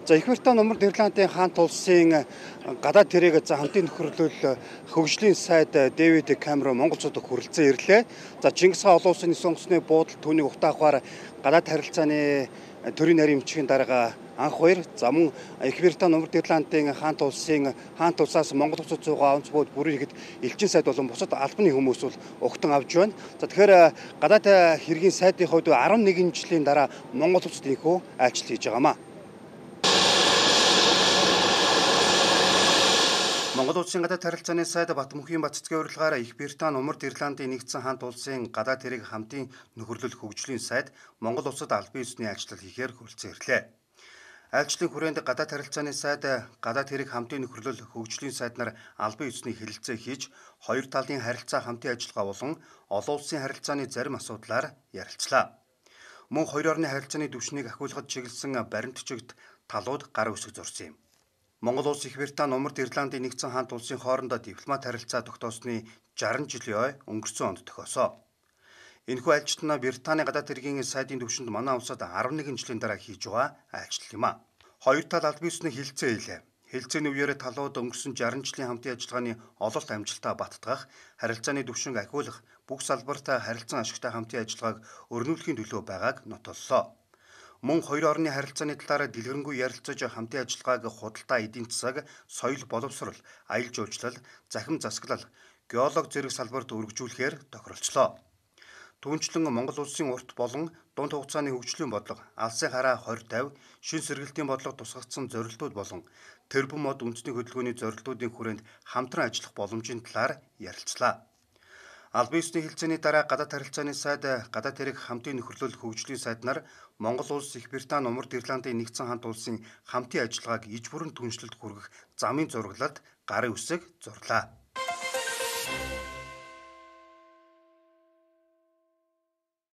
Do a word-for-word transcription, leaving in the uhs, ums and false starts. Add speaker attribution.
Speaker 1: За Их Британь, Умард Ирландын хаант улсын гадаад тэрэг за хамтын нөхөрлөл хөгжлийн сайд Дэвид Камерон монголчуудад хүрэлцэн ирлээ. За Чингис хаан олон улсын нисэн онгоцны буудал түүнийг ухтаахаар гадаад харилцааны төрийн нарийн эмчийн дарга анх хоёр за мөн Их Британь, Умард Ирландын хаант улсын хаант улсаас Монгол улсад зугаа онц бууд бүрийгэд элчин сайд болон бусад албаны хүмүүс бол угтан авч байна. За тэгэхээр гадаад хэргийн сайдын хувьд арван нэгэн жилийн дараа Монгол улсад инхүү айлчлал хийж байгаамаа. Монгол улсын гадаад харилцааны сайд Батмөнхийн Баццгийн урилгаар Их Британь, Умард Ирландын нэгдсэн хаант улсын гадаад хэрэг хамтын нөхөрлөл хөгжлийн сайд Монгол улсад албан ёсны айлчлал хийхээр хүрэлцэн ирлээ. Айлчлалын хүрээнд гадаад харилцааны сайд, гадаад хэрэг хамтын нөхөрлөл хөгжлийн сайд нар албан ёсны хэлэлцээ хийж, хоёр талын харилцаа хамтын ажиллагаа болон олон улсын харилцааны зарим асуудлаар ярилцлаа. Мөн хоёр орны харилцааны түвшнийг ахиулахад чиглэсэн баримт чигт талууд гар үсэг зурсан юм. Монгол улс Их Британь, Умард Ирландын нэгдсэн хаант улсын хоорондоо дипломат харилцаа тогтоосны жаран жилийн ой өнгөрсөн онд тохиосоо. Энэхүү айлчлал нь Британий гадаад хэргийн сайдын түвшинд манай улсад арван нэгэн жилийн дараа хийж байгаа айлчлал юм а. Хоёр тал албан ёсны хэлэлцээ хийлээ. Хэлэлцээний үеэр талууд өнгөрсөн жаран жилийн хамтын ажиллагааны ололт амжилтаа баттгах, харилцааны түвшинг ахиулах, бүх салбарт харилцан ашигтай хамтын ажиллагааг өрнүүлэхийн төлөө байгааг нотоллоо. Мөн хоёр орны харилцааны талаар дэлгэрэнгүй ярилцаж хамтын ажиллагааг худалдаа эдийн засаг, соёл боловсрол, аялал жуулчлал, захим засаглал, геолог зэрэг салбарт өргөжүүлэхээр тохиролцлоо. Түүнчлэн Монгол улсын урт болон дунд хугацааны хөгжлийн бодлого, алсын хараа хорь тавь, шин сэргэлтийн бодлого тусгагдсан зорилтууд болон тэрбум мод үндэсний хөдөлгөөний зорилтуудын хүрээнд хамтран ажиллах боломжийн талаар ярилцлаа. Албан ёсны хэлэлцээний дараа гадаад харилцааны сайд, гадаад хэрэг хамтын нөхөрлөл хөгжлийн сайд нар Монгол улс Их Британь, Умард Ирландын нэгдсэн хаант улсын хамтын ажиллагааг иж бүрэн түншлэлд хүргэх замын зураглалд гарын үсэг зурлаа.